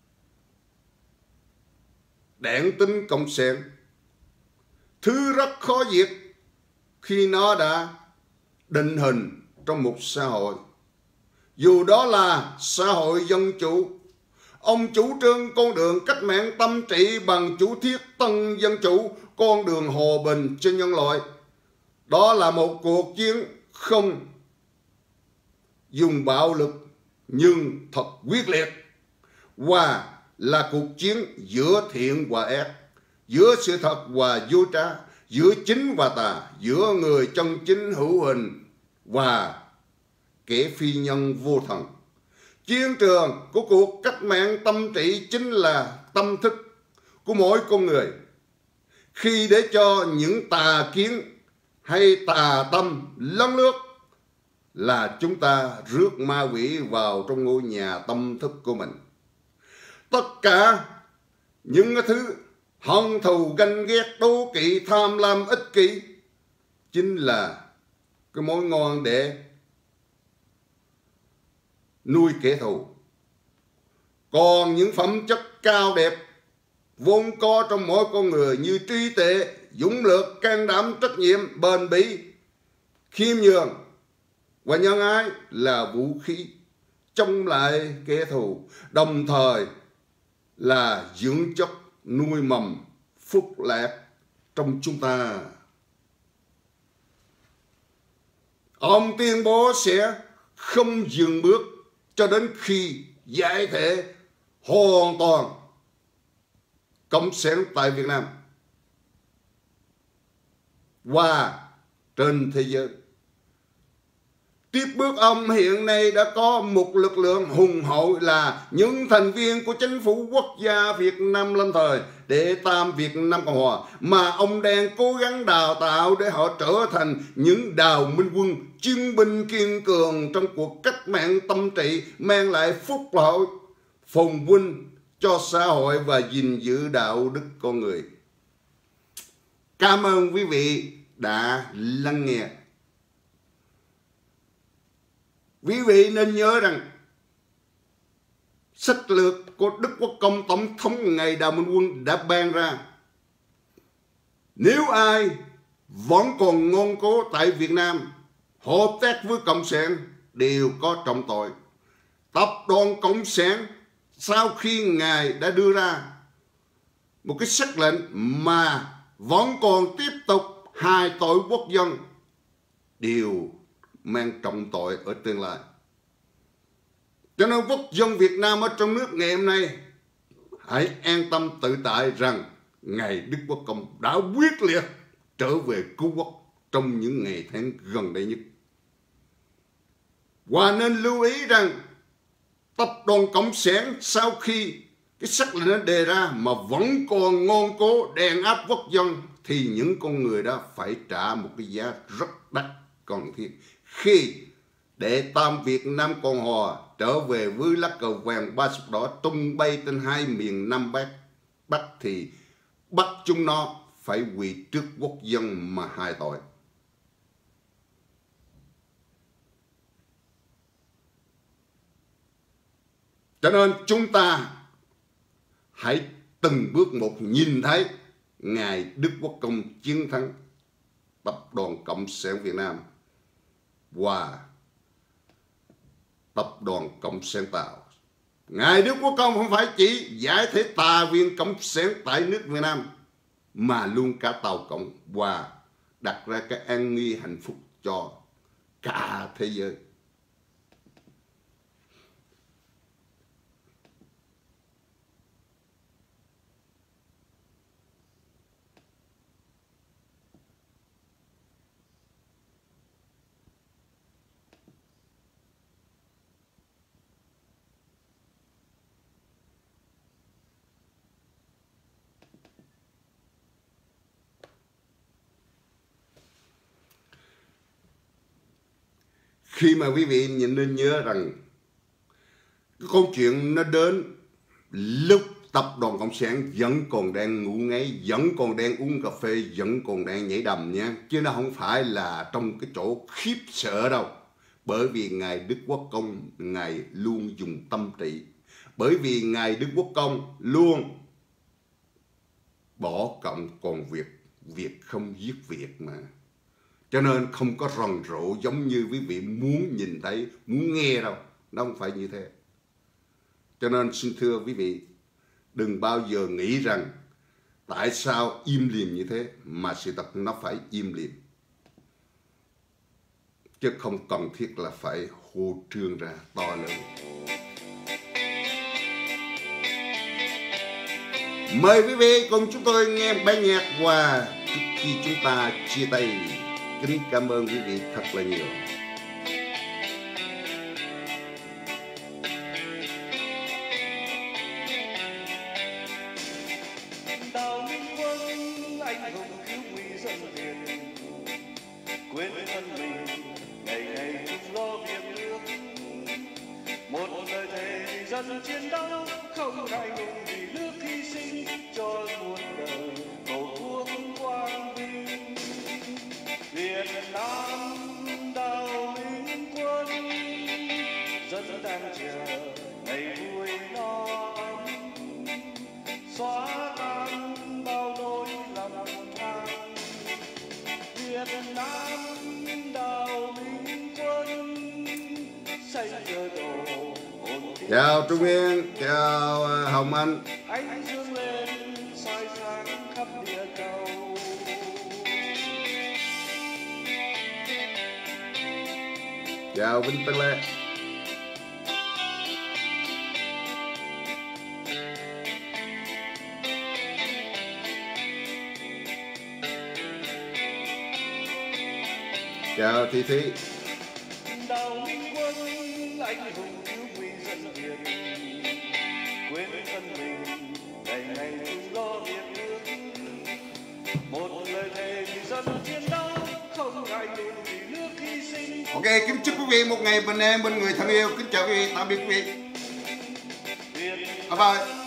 S2: đảng tính cộng sản, thứ rất khó diệt khi nó đã định hình trong một xã hội. Dù đó là xã hội dân chủ, ông chủ trương con đường cách mạng tâm trị bằng chủ thuyết tân dân chủ, con đường hòa bình cho nhân loại. Đó là một cuộc chiến không dùng bạo lực nhưng thật quyết liệt, và là cuộc chiến giữa thiện và ác, giữa sự thật và dối trá, giữa chính và tà, giữa người chân chính hữu hình và kẻ phi nhân vô thần. Chiến trường của cuộc cách mạng tâm trị chính là tâm thức của mỗi con người. Khi để cho những tà kiến hay tà tâm lấn lướt là chúng ta rước ma quỷ vào trong ngôi nhà tâm thức của mình. Tất cả những thứ hận thù ganh ghét đố kỵ tham lam ích kỷ chính là cái mối ngon để nuôi kẻ thù. Còn những phẩm chất cao đẹp vốn có trong mỗi con người như trí tuệ, dũng lược, can đảm, trách nhiệm, bền bỉ, khiêm nhường và nhân ái là vũ khí chống lại kẻ thù, đồng thời là dưỡng chất nuôi mầm phúc lạc trong chúng ta. Ông tuyên bố sẽ không dừng bước cho đến khi giải thể hoàn toàn cộng sản tại Việt Nam và trên thế giới. Tiếp bước ông hiện nay đã có một lực lượng hùng hậu là những thành viên của chính phủ quốc gia Việt Nam lâm thời để tam Việt Nam Cộng Hòa, mà ông đang cố gắng đào tạo để họ trở thành những đào minh quân, chiến binh kiên cường trong cuộc cách mạng tâm trị, mang lại phúc lợi, phồn vinh cho xã hội và gìn giữ đạo đức con người. Cảm ơn quý vị đã lắng nghe. Quý vị nên nhớ rằng sách lược của Đức Quốc Công Tổng thống ngày Đào Minh Quân đã ban ra. Nếu ai vẫn còn ngoan cố tại Việt Nam hợp tác với Cộng sản đều có trọng tội. Tập đoàn Cộng sản sau khi Ngài đã đưa ra một cái sắc lệnh mà vẫn còn tiếp tục hai tội quốc dân đều mang trọng tội ở tương lai. Cho nên quốc dân Việt Nam ở trong nước ngày hôm nay hãy an tâm tự tại rằng Ngài Đức Quốc Công đã quyết liệt trở về cứu quốc trong những ngày tháng gần đây nhất. Và nên lưu ý rằng tập đoàn Cộng sản sau khi cái sắc lệnh nó đề ra mà vẫn còn ngoan cố đàn áp quốc dân thì những con người đó phải trả một cái giá rất đắt cần thiết khi để tam Việt Nam Cộng Hòa trở về với lá cờ vàng ba sọc đỏ tung bay trên hai miền Nam Bắc. Bắc thì bắt chúng nó phải quỳ trước quốc dân mà hai tội. Cho nên chúng ta hãy từng bước một nhìn thấy Ngài Đức Quốc Công chiến thắng tập đoàn Cộng sản Việt Nam và tập đoàn Cộng sản Tàu. Ngài Đức Quốc Công không phải chỉ giải thể tà viên Cộng sản tại nước Việt Nam mà luôn cả Tàu Cộng và đặt ra cái an nguy hạnh phúc cho cả thế giới. Khi mà quý vị nên nhớ rằng cái câu chuyện nó đến lúc tập đoàn Cộng sản vẫn còn đang ngủ ngáy, vẫn còn đang uống cà phê, vẫn còn đang nhảy đầm nha. Chứ nó không phải là trong cái chỗ khiếp sợ đâu. Bởi vì Ngài Đức Quốc Công, Ngài luôn dùng tâm trị. Bởi vì Ngài Đức Quốc Công luôn bỏ Cộng còn Việt, Việt không giết Việt mà. Cho nên không có rần rộ giống như quý vị muốn nhìn thấy, muốn nghe đâu. Nó không phải như thế. Cho nên xin thưa quý vị, đừng bao giờ nghĩ rằng tại sao im lìm như thế mà sự thật nó phải im lìm. Chứ không cần thiết là phải hô trương ra to lớn. Mời quý vị cùng chúng tôi nghe bài nhạc và trước khi chúng ta chia tay, kính cảm ơn quý vị thật là nhiều.
S4: Đào Minh Quân anh hùng cứu nguy dân Việt, quên thân mình ngày ngày chung lo việc nước. Một lời thề vì dân chiến đấu, không ngại ngùng vì nước hy sinh cho muôn đời tổ quốc quang vinh. Việt Nam Đào Minh Quân, dân đang chờ ngày vui no ấm, xóa tan bao nỗi lầm than. Việt Nam Đào Minh Quân, xây cờ tổ ổn định.
S2: Chào Trung Nguyên, chào Hồng Anh.
S4: Ánh dương lên soi sáng khắp địa cầu.
S2: Chào Vinh Tân Lê. Chào Thị Thị.
S4: Đào Minh Quân anh hùng cứu nguy dân Việt, quên thân mình ngày ngày chung lo việc nước. Một lời thề vì dân chiến đấu, không ngại ngùng vì nước hy sinh.
S2: Ok, kính chúc quý vị một ngày bình an bên người thân yêu. Kính chào quý vị, tạm biệt quý vị. Bye bye.